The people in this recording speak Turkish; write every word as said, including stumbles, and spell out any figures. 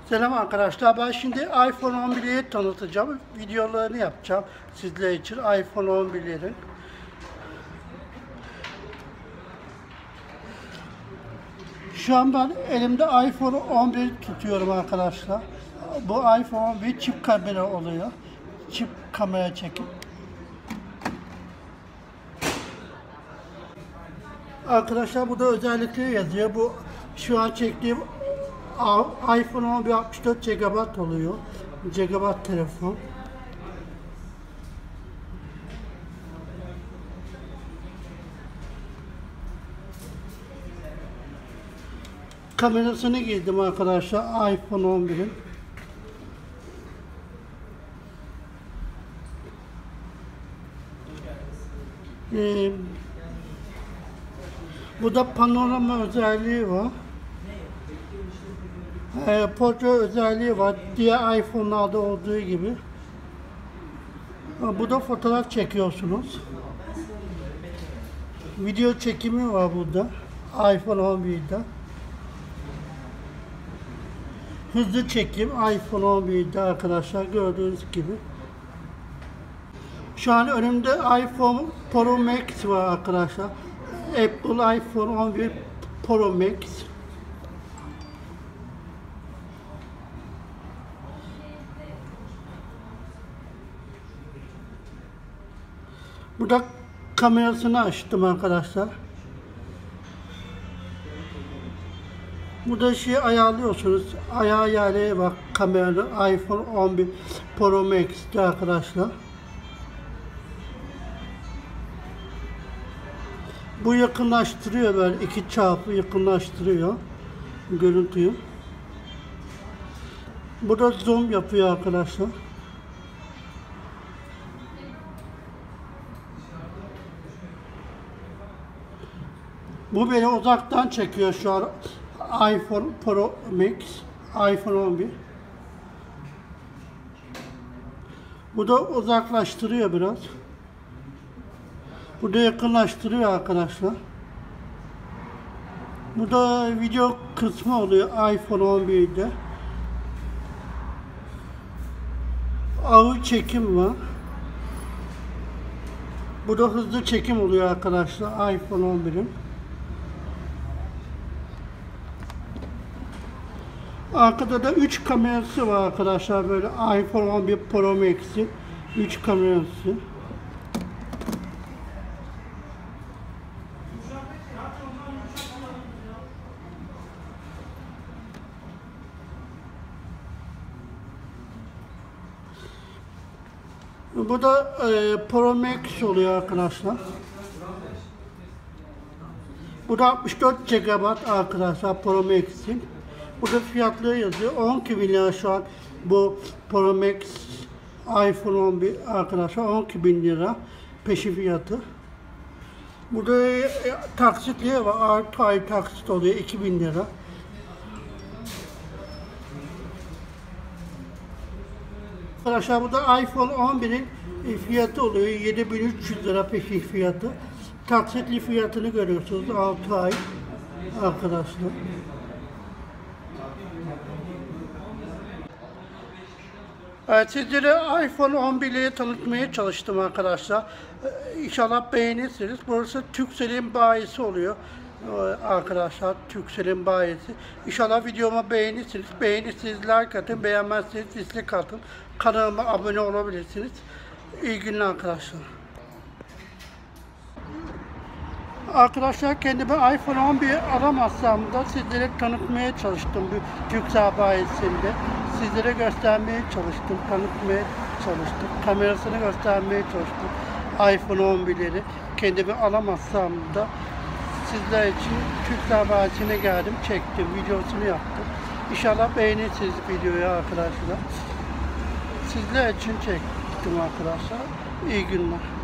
Selam arkadaşlar. Ben şimdi iPhone on bir'i tanıtacağım. Videolarını yapacağım sizler için iPhone on bir'lerin. Şu an ben elimde iPhone on bir tutuyorum arkadaşlar. Bu iPhone on bir çift kamera oluyor. Çift kamera çekim. Arkadaşlar burada özellikle yazıyor. Bu şu an çektiğim iPhone on bir altmış dört gigabayt oluyor. Gigabayt telefon. Kamerasını girdim arkadaşlar iPhone on bir'in. Ee, bu da panorama özelliği var. Ee, portre özelliği var. Diğer iPhone'larda olduğu gibi. Bu da fotoğraf çekiyorsunuz. Video çekimi var burada. iPhone on bir'de. Hızlı çekim iPhone on bir'de arkadaşlar gördüğünüz gibi. Şu an önümde iPhone Pro Max var arkadaşlar. Apple iPhone on bir Pro Max. Burada kamerasını açtım arkadaşlar. Burada şey ayarlıyorsunuz. Ayağı yerleri bak kameranın iPhone on bir Pro Max'te arkadaşlar. Bu yakınlaştırıyor, böyle iki çarpı yakınlaştırıyor görüntüyü. Burada zoom yapıyor arkadaşlar. Bu beni uzaktan çekiyor şu an iPhone Pro Max, iPhone on bir. Bu da uzaklaştırıyor biraz. Bu da yakınlaştırıyor arkadaşlar. Bu da video kısmı oluyor iPhone on bir'de. Ağır çekim var. Bu da hızlı çekim oluyor arkadaşlar iPhone on bir'in. Arkada da üç kamerası var arkadaşlar, böyle iPhone on bir Pro Max'in üç kamerası. Bu da e, Pro Max oluyor arkadaşlar. Bu da altmış dört gigabayt arkadaşlar Pro Max'in. Burada fiyatları yazıyor. on iki bin lira şu an bu Pro Max iPhone on bir arkadaşlar, on iki bin lira peşin fiyatı. Burada e, taksitleri var. altı ay taksit oluyor, iki bin lira. Arkadaşlar burada iPhone on bir'in fiyatı oluyor yedi bin üç yüz lira peşin fiyatı. Taksitli fiyatını görüyorsunuz, altı ay arkadaşlar. Evet, sizlere iPhone on bir'i tanıtmaya çalıştım arkadaşlar. İnşallah beğenirsiniz. Burası Turkcell'in bayisi oluyor arkadaşlar. Turkcell'in bayisi. İnşallah videomu beğenirsiniz. Beğenirseniz like atın, beğenmezseniz dislike atın. Kanalıma abone olabilirsiniz. İyi günler arkadaşlar. Arkadaşlar kendime iPhone on bir alamazsam da sizlere tanıtmaya çalıştım bu Turkcell bayisinde. Sizlere göstermeye çalıştım, tanıtmaya çalıştım. Kamerasını göstermeye çalıştım. iPhone on bir'leri kendime alamazsam da sizler için Turkcell bayisine geldim, çektim, videosunu yaptım. İnşallah beğenirsiniz videoyu arkadaşlar. Sizler için çektim arkadaşlar. İyi günler.